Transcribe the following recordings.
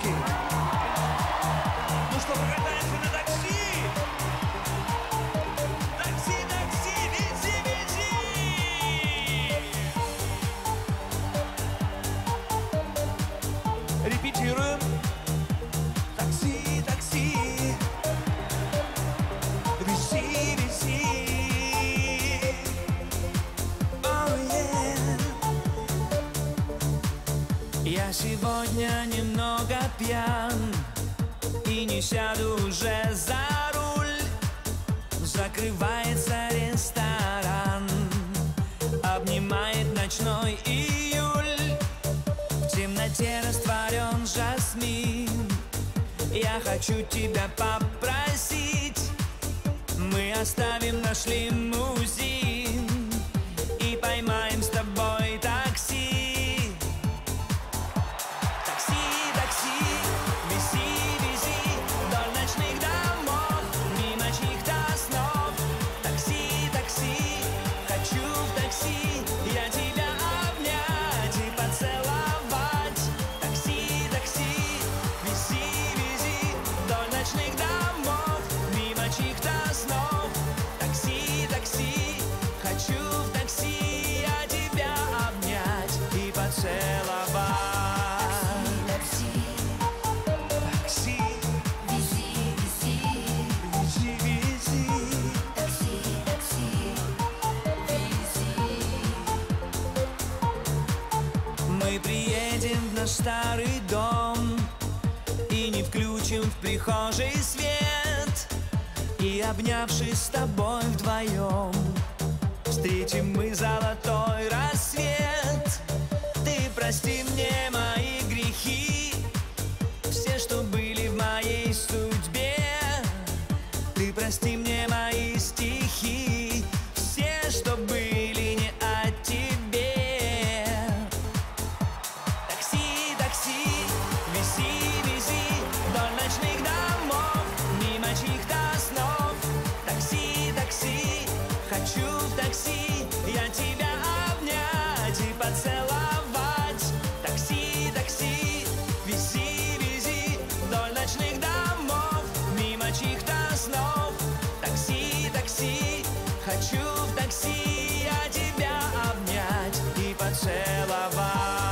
ребятки. Ну что, покатаемся на такси? Такси, такси, вези, вези. Репетируем. Такси, такси. Вези, вези. Я сегодня немного пьян и не сяду уже за руль. Закрывается ресторан, обнимает ночной июль. В темноте растворен жасмин. Я хочу тебя попросить, мы оставим наш лимузин и поймаем с тобой такси. Мы приедем в наш старый дом и не включим в прихожей свет. И обнявшись с тобой вдвоем, встретим мы золотой рассвет. Ты прости мне мои грехи, все, что были в моей судьбе. Ты прости мне мои стихи, все, что были не о тебе. Такси, такси, вези, вези вдоль ночных домов, мимо чьих-то снов. Такси, такси, хочу в такси я тебя обнять и поцеловать. Такси, такси, вези, вези вдоль ночных домов, мимо чьих-то снов. Такси, такси, хочу в такси я тебя обнять и поцеловать.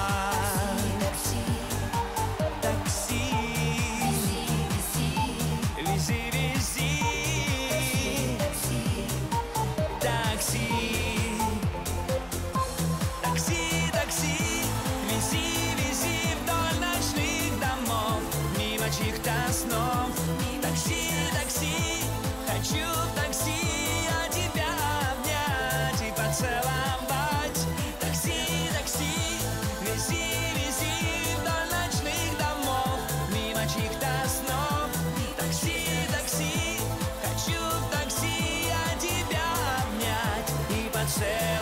Чьих-то снов. Такси, такси, хочу в такси я тебя обнять и поцеловать. Такси, такси, вези, вези вдоль ночных домов, мимо чьих-то снов. Такси, такси, хочу в такси я тебя обнять и поцеловать.